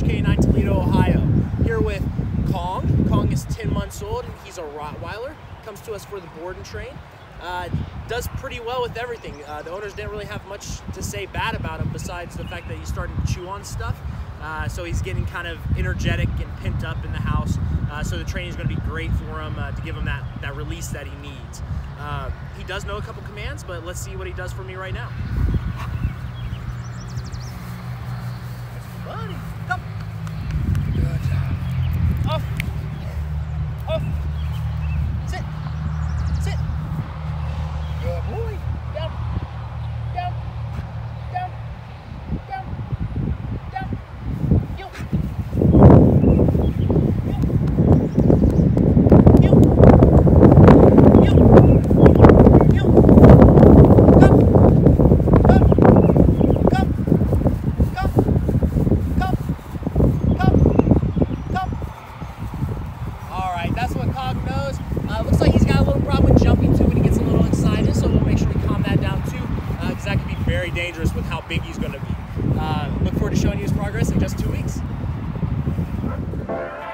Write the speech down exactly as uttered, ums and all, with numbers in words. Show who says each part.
Speaker 1: K nine, Toledo, Ohio. Here with Kong. Kong is ten months old and he's a Rottweiler. Comes to us for the board and train. Uh, does pretty well with everything. Uh, the owners didn't really have much to say bad about him besides the fact that he's starting to chew on stuff. Uh, so he's getting kind of energetic and pent up in the house. Uh, so the training is going to be great for him uh, to give him that, that release that he needs. Uh, he does know a couple commands, but let's see what he does for me right now. Buddy, come. Good job. Off. Off. Sit. Sit. Good boy. Down. Down. Down. Down. Down. Heel. Heel. Heel. Heel. Heel. Come. Come. Come. Come. Come. Come. Come. All right, that's what Cog knows. Uh, looks like he's got a little problem with jumping too when he gets a little excited, so we'll make sure we calm that down too, because uh, that could be very dangerous with how big he's going to be. Uh, look forward to showing you his progress in just two weeks.